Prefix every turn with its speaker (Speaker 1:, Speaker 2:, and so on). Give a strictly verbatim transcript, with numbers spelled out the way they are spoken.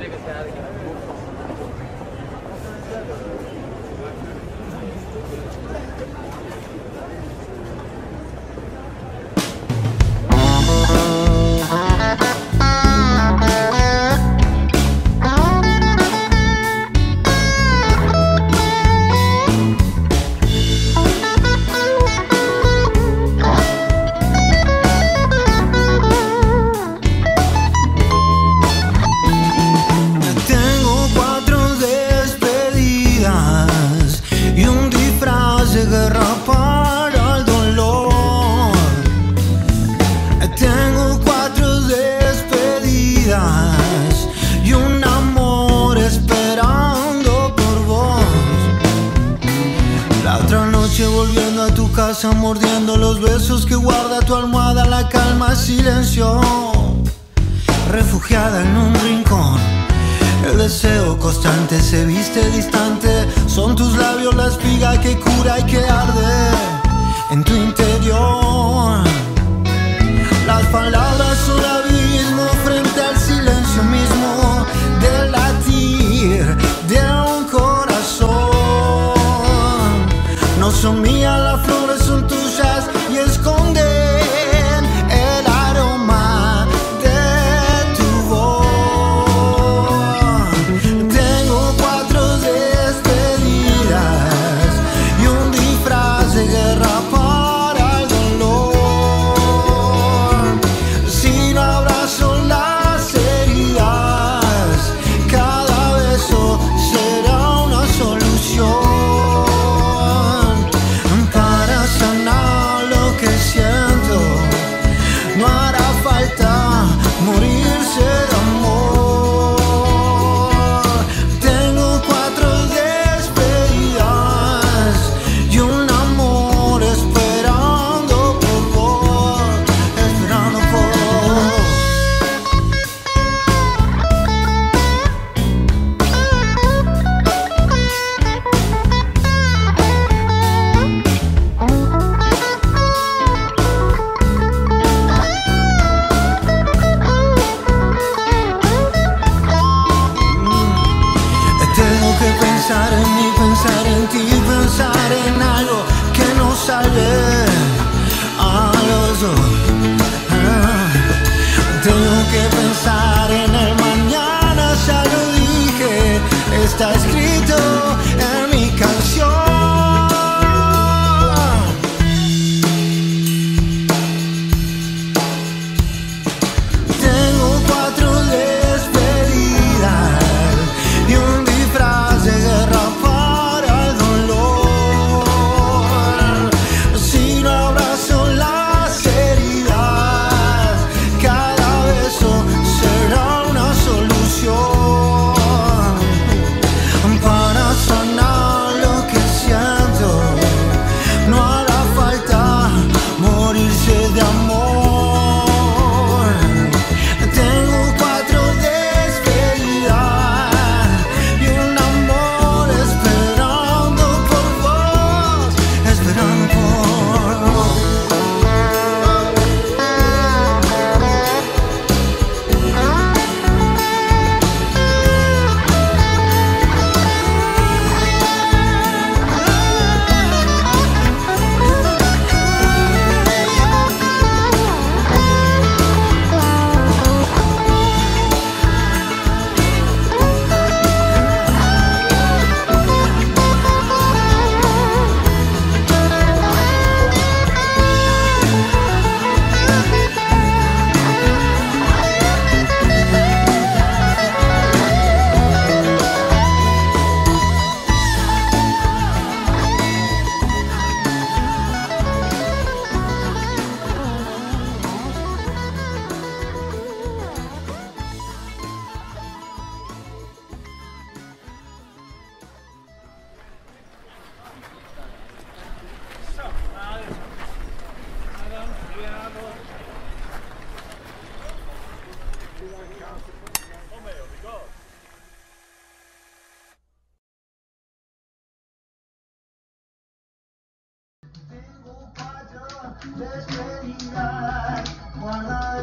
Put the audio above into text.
Speaker 1: Mordiendo los besos que guarda tu almohada, la calma silencio, refugiada en un rincón. El deseo constante se viste distante. Son tus labios la espiga que cura y que arde en tu interior. Las palabras son abismo frente al silencio mismo del latir de un corazón. No son mías las flores, son tuyas y esconden el aroma de tu voz. Tengo cuatro despedidas y un disfraz de guerra para el dolor. Si no abrazo las heridas, cada beso será una solución. Morirse de amor. Tengo cuatro despedidas y un amor esperando por vos, esperando por vos. Pensar en mí, pensar en ti, pensar en algo que nos salve a los dos. Ah, tengo que pensar en el mañana, ya lo dije, está escrito en mi canción. Tengo cuatro despedidas y un disfraz de guerra para el dolor. Si no abrazo las heridas, cada beso será una solución para sanar lo que siento. No hará falta morirse de amor. Tengo cuatro despedidas y un amor esperando por vos, esperando por vos. Despedida, guarda